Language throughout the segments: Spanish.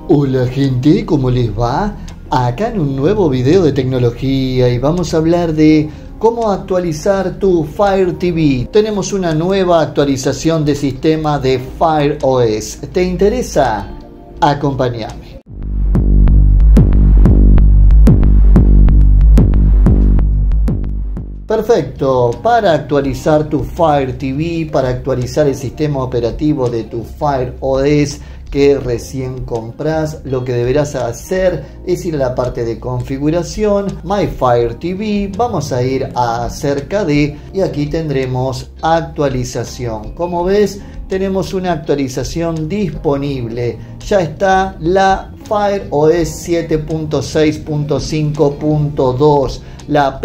Hola gente, ¿cómo les va? Acá en un nuevo video de tecnología y vamos a hablar de cómo actualizar tu Fire TV. Tenemos una nueva actualización de sistema de Fire OS. ¿Te interesa? Acompáñame. Perfecto, para actualizar tu Fire TV, para actualizar el sistema operativo de tu Fire OS que recién compras, lo que deberás hacer es ir a la parte de configuración, My Fire TV, vamos a ir a acerca de, y aquí tendremos actualización. Como ves, tenemos una actualización disponible, ya está la Fire OS 7.6.5.2, la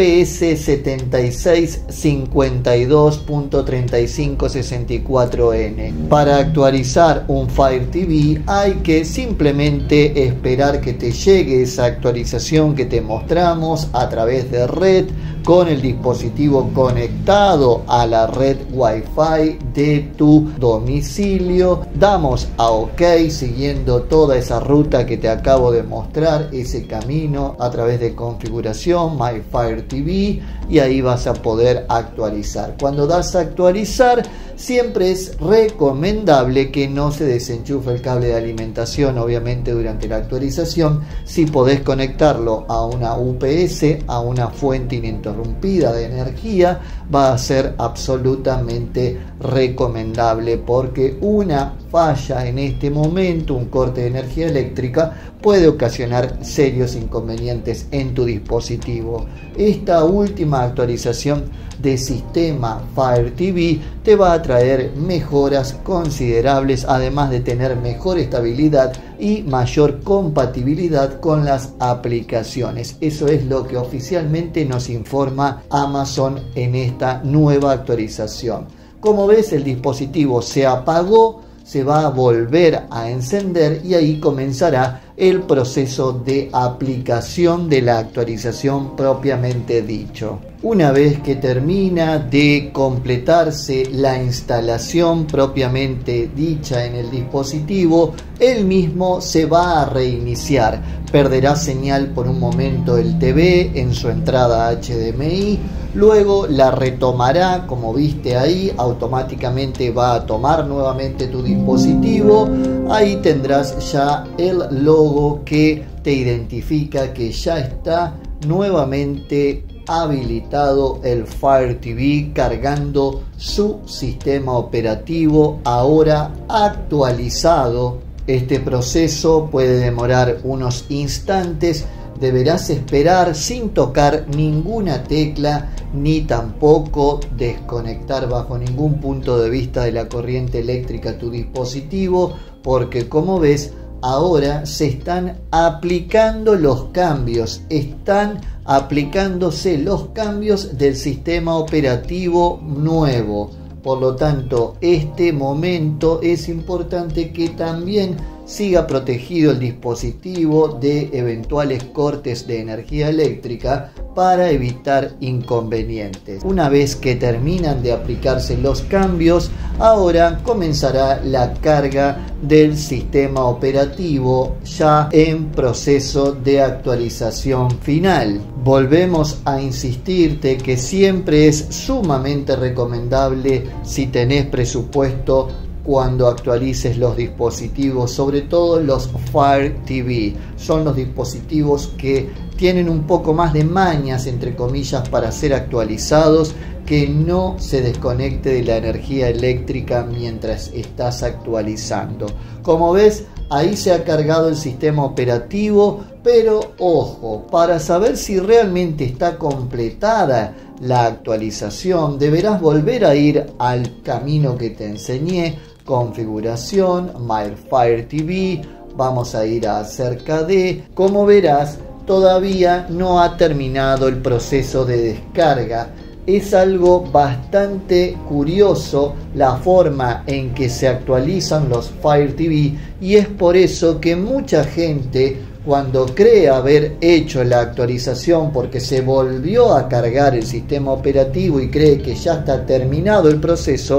PS7652.3564N. Para actualizar un Fire TV hay que simplemente esperar que te llegue esa actualización que te mostramos a través de red con el dispositivo conectado a la red Wi-Fi de tu domicilio. Damos a OK siguiendo toda esa ruta que te acabo de mostrar, ese camino a través de configuración, My Fire TV, y ahí vas a poder actualizar. Cuando das a actualizar, siempre es recomendable que no se desenchufe el cable de alimentación, obviamente durante la actualización. Si podés conectarlo a una UPS, a una fuente ininterrumpida de energía, va a ser absolutamente recomendable, porque una falla en este momento, un corte de energía eléctrica, puede ocasionar serios inconvenientes en tu dispositivo. Esta última actualización de sistema Fire TV te va a traer mejoras considerables, además de tener mejor estabilidad y mayor compatibilidad con las aplicaciones. Eso es lo que oficialmente nos informa Amazon en esta nueva actualización. Como ves, el dispositivo se apagó, se va a volver a encender y ahí comenzará el proceso de aplicación de la actualización propiamente dicho. Una vez que termina de completarse la instalación propiamente dicha en el dispositivo, el mismo se va a reiniciar. Perderá señal por un momento el TV en su entrada HDMI, luego la retomará, como viste ahí, automáticamente va a tomar nuevamente tu dispositivo. Ahí tendrás ya el logo que te identifica que ya está nuevamente habilitado el Fire TV, cargando su sistema operativo ahora actualizado. Este proceso puede demorar unos instantes. Deberás esperar sin tocar ninguna tecla ni tampoco desconectar bajo ningún punto de vista de la corriente eléctrica tu dispositivo, porque como ves, ahora se están aplicando los cambios, están aplicándose los cambios del sistema operativo nuevo. Por lo tanto, este momento es importante que también siga protegido el dispositivo de eventuales cortes de energía eléctrica para evitar inconvenientes. Una vez que terminan de aplicarse los cambios, ahora comenzará la carga del sistema operativo ya en proceso de actualización final. Volvemos a insistirte que siempre es sumamente recomendable, si tenés presupuesto, cuando actualices los dispositivos, sobre todo los Fire TV. Son los dispositivos que tienen un poco más de mañas, entre comillas, para ser actualizados, que no se desconecte de la energía eléctrica mientras estás actualizando. Como ves, ahí se ha cargado el sistema operativo, pero ojo, para saber si realmente está completada la actualización, deberás volver a ir al camino que te enseñé: configuración, My Fire TV, vamos a ir a acerca de. Como verás, todavía no ha terminado el proceso de descarga. Es algo bastante curioso la forma en que se actualizan los Fire TV, y es por eso que mucha gente, cuando cree haber hecho la actualización porque se volvió a cargar el sistema operativo y cree que ya está terminado el proceso,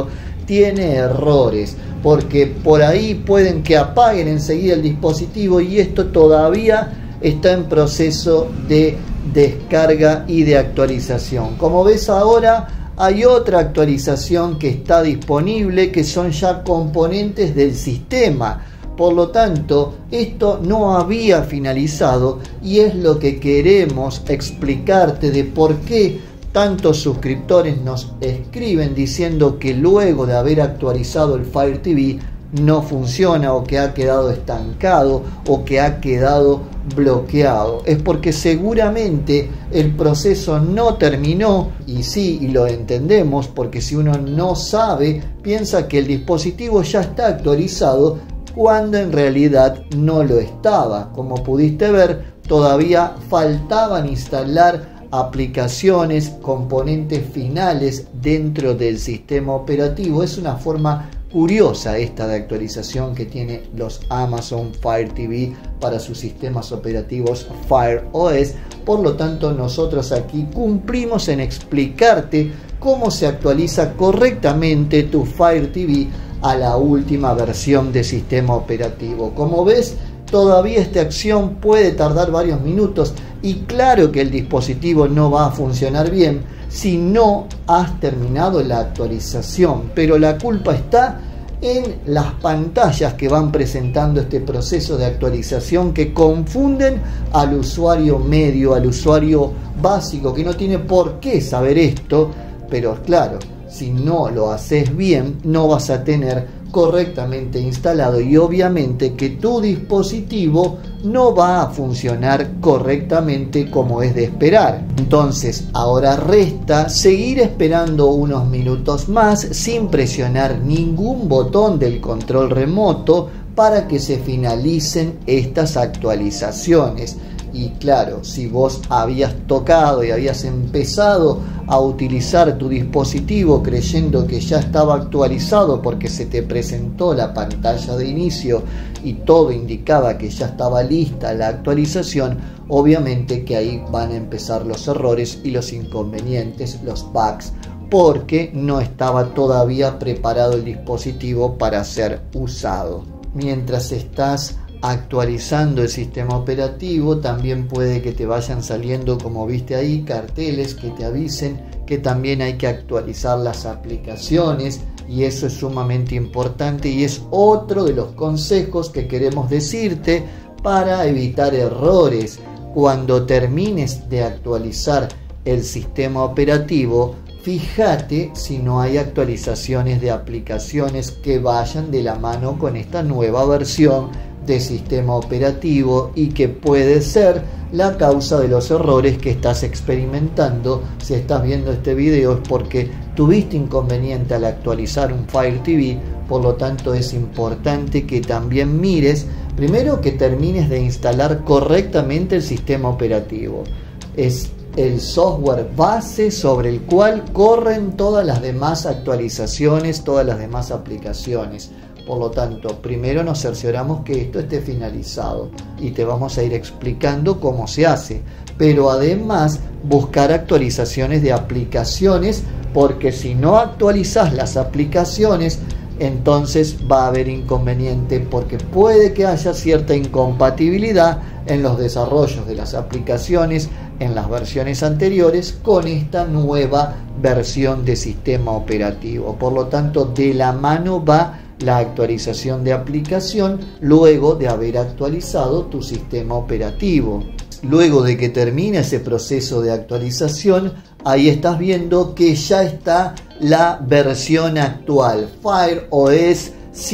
tiene errores, porque por ahí pueden que apaguen enseguida el dispositivo y esto todavía está en proceso de descarga y de actualización. Como ves ahora, hay otra actualización que está disponible, que son ya componentes del sistema. Por lo tanto, esto no había finalizado y es lo que queremos explicarte de por qué tantos suscriptores nos escriben diciendo que luego de haber actualizado el Fire TV no funciona, o que ha quedado estancado, o que ha quedado bloqueado. Es porque seguramente el proceso no terminó, y sí, y lo entendemos, porque si uno no sabe, piensa que el dispositivo ya está actualizado cuando en realidad no lo estaba. Como pudiste ver, todavía faltaban instalar aplicaciones, componentes finales dentro del sistema operativo. Es una forma curiosa esta de actualización que tiene los Amazon Fire TV para sus sistemas operativos Fire OS. Por lo tanto, nosotros aquí cumplimos en explicarte cómo se actualiza correctamente tu Fire TV a la última versión de sistema operativo. Como ves, todavía esta acción puede tardar varios minutos y claro que el dispositivo no va a funcionar bien si no has terminado la actualización, pero la culpa está en las pantallas que van presentando este proceso de actualización, que confunden al usuario medio, al usuario básico, que no tiene por qué saber esto, pero claro, si no lo haces bien, no vas a tener correctamente instalado y obviamente que tu dispositivo no va a funcionar correctamente como es de esperar. Entonces ahora resta seguir esperando unos minutos más sin presionar ningún botón del control remoto para que se finalicen estas actualizaciones. Y claro, si vos habías tocado y habías empezado a utilizar tu dispositivo creyendo que ya estaba actualizado porque se te presentó la pantalla de inicio y todo indicaba que ya estaba lista la actualización, obviamente que ahí van a empezar los errores y los inconvenientes, los bugs, porque no estaba todavía preparado el dispositivo para ser usado. Mientras estás actualizando el sistema operativo, también puede que te vayan saliendo, como viste ahí, carteles que te avisen que también hay que actualizar las aplicaciones, y eso es sumamente importante y es otro de los consejos que queremos decirte para evitar errores. Cuando termines de actualizar el sistema operativo, fíjate si no hay actualizaciones de aplicaciones que vayan de la mano con esta nueva versión de sistema operativo y que puede ser la causa de los errores que estás experimentando. Si estás viendo este video es porque tuviste inconveniente al actualizar un Fire TV, por lo tanto es importante que también mires primero que termines de instalar correctamente el sistema operativo. Es el software base sobre el cual corren todas las demás actualizaciones, todas las demás aplicaciones. Por lo tanto, primero nos cercioramos que esto esté finalizado y te vamos a ir explicando cómo se hace. Pero además, buscar actualizaciones de aplicaciones, porque si no actualizas las aplicaciones, entonces va a haber inconveniente, porque puede que haya cierta incompatibilidad en los desarrollos de las aplicaciones en las versiones anteriores con esta nueva versión de sistema operativo. Por lo tanto, de la mano va la actualización de aplicación luego de haber actualizado tu sistema operativo. Luego de que termine ese proceso de actualización, ahí estás viendo que ya está la versión actual, Fire OS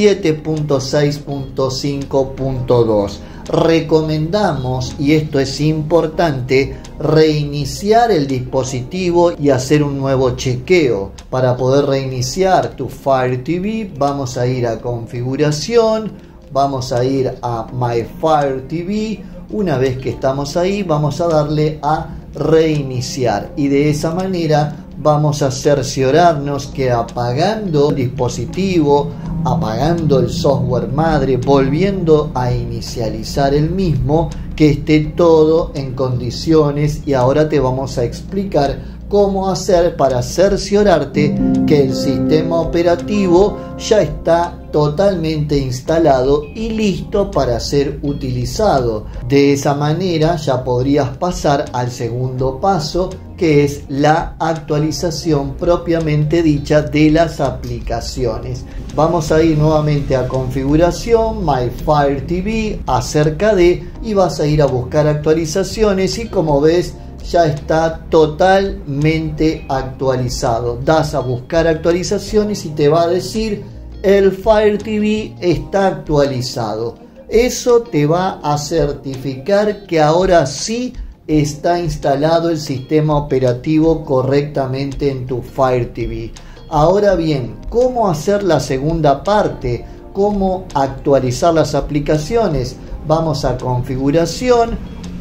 7.6.5.2. Recomendamos, y esto es importante, reiniciar el dispositivo y hacer un nuevo chequeo. Para poder reiniciar tu Fire TV, vamos a ir a configuración, vamos a ir a My Fire TV. Una vez que estamos ahí, vamos a darle a reiniciar y de esa manera vamos a cerciorarnos que apagando el dispositivo, apagando el software madre, volviendo a inicializar el mismo, que esté todo en condiciones. Y ahora te vamos a explicar cómo hacer para cerciorarte que el sistema operativo ya está totalmente instalado y listo para ser utilizado. De esa manera ya podrías pasar al segundo paso, que es la actualización propiamente dicha de las aplicaciones. Vamos a ir nuevamente a configuración, My Fire TV, acerca de, y vas a ir a buscar actualizaciones y como ves ya está totalmente actualizado. Das a buscar actualizaciones y te va a decir el Fire TV está actualizado. Eso te va a certificar que ahora sí está instalado el sistema operativo correctamente en tu Fire TV. Ahora bien, ¿cómo hacer la segunda parte? ¿Cómo actualizar las aplicaciones? Vamos a configuración,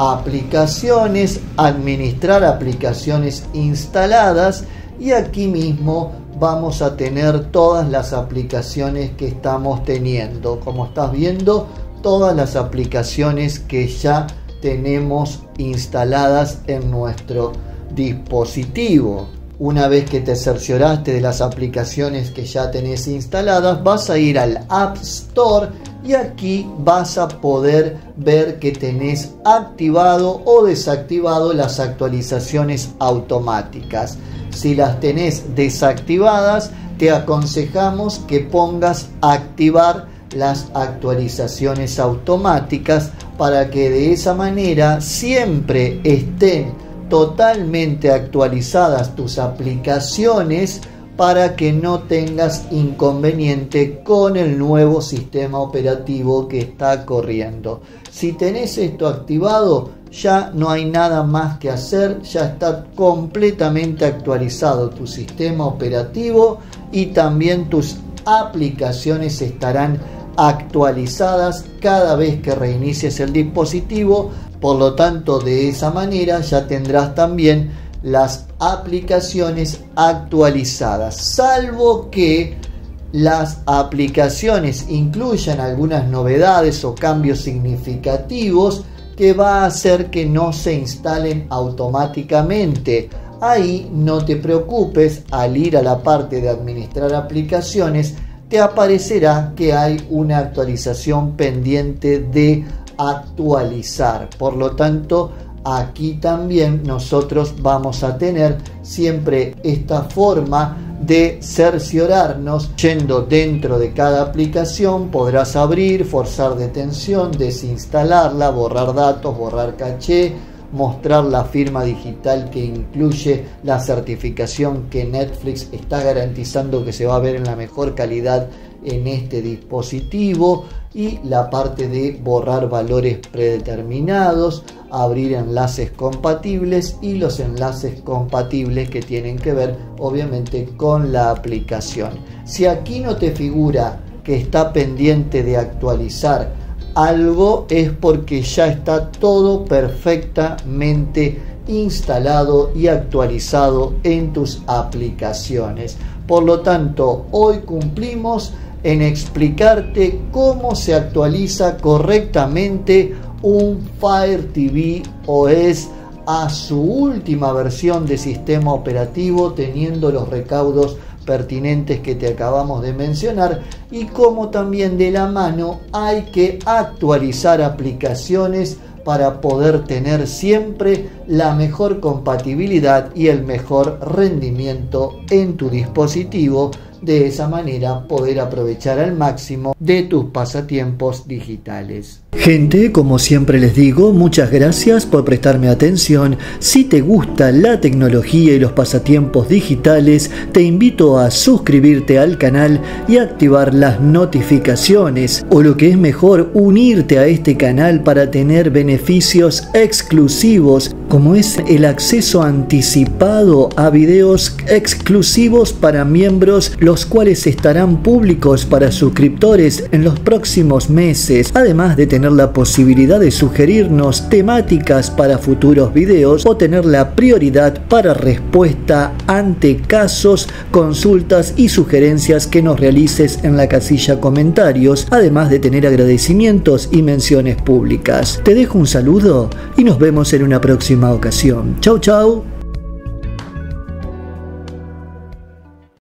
aplicaciones, administrar aplicaciones instaladas y aquí mismo vamos a tener todas las aplicaciones que estamos teniendo. Como estás viendo, todas las aplicaciones que ya tenemos instaladas en nuestro dispositivo. Una vez que te cercioraste de las aplicaciones que ya tenés instaladas, vas a ir al App Store y aquí vas a poder ver que tenés activado o desactivado las actualizaciones automáticas. Si las tenés desactivadas, te aconsejamos que pongas activar las actualizaciones automáticas para que de esa manera siempre estén totalmente actualizadas tus aplicaciones para que no tengas inconveniente con el nuevo sistema operativo que está corriendo. Si tenés esto activado, ya no hay nada más que hacer, ya está completamente actualizado tu sistema operativo y también tus aplicaciones estarán actualizadas cada vez que reinicies el dispositivo. Por lo tanto, de esa manera ya tendrás también las aplicaciones actualizadas, salvo que las aplicaciones incluyan algunas novedades o cambios significativos que va a hacer que no se instalen automáticamente. Ahí no te preocupes, al ir a la parte de administrar aplicaciones te aparecerá que hay una actualización pendiente de actualizar. Por lo tanto, aquí también nosotros vamos a tener siempre esta forma de cerciorarnos. Yendo dentro de cada aplicación podrás abrir, forzar detención, desinstalarla, borrar datos, borrar caché, mostrar la firma digital que incluye la certificación que Netflix está garantizando que se va a ver en la mejor calidad en este dispositivo, y la parte de borrar valores predeterminados, abrir enlaces compatibles y los enlaces compatibles que tienen que ver obviamente con la aplicación. Si aquí no te figura que está pendiente de actualizar algo, es porque ya está todo perfectamente instalado y actualizado en tus aplicaciones. Por lo tanto, hoy cumplimos en explicarte cómo se actualiza correctamente un Fire TV OS a su última versión de sistema operativo, teniendo los recaudos pertinentes que te acabamos de mencionar, y cómo también de la mano hay que actualizar aplicaciones para poder tener siempre la mejor compatibilidad y el mejor rendimiento en tu dispositivo. De esa manera poder aprovechar al máximo de tus pasatiempos digitales. Gente, como siempre les digo, muchas gracias por prestarme atención. Si te gusta la tecnología y los pasatiempos digitales, te invito a suscribirte al canal y activar las notificaciones, o lo que es mejor, unirte a este canal para tener beneficios exclusivos, como es el acceso anticipado a videos exclusivos para miembros, los cuales estarán públicos para suscriptores en los próximos meses, además de tener la posibilidad de sugerirnos temáticas para futuros videos o tener la prioridad para respuesta ante casos, consultas y sugerencias que nos realices en la casilla comentarios, además de tener agradecimientos y menciones públicas. Te dejo un saludo y nos vemos en una próxima ocasión. Chau chau.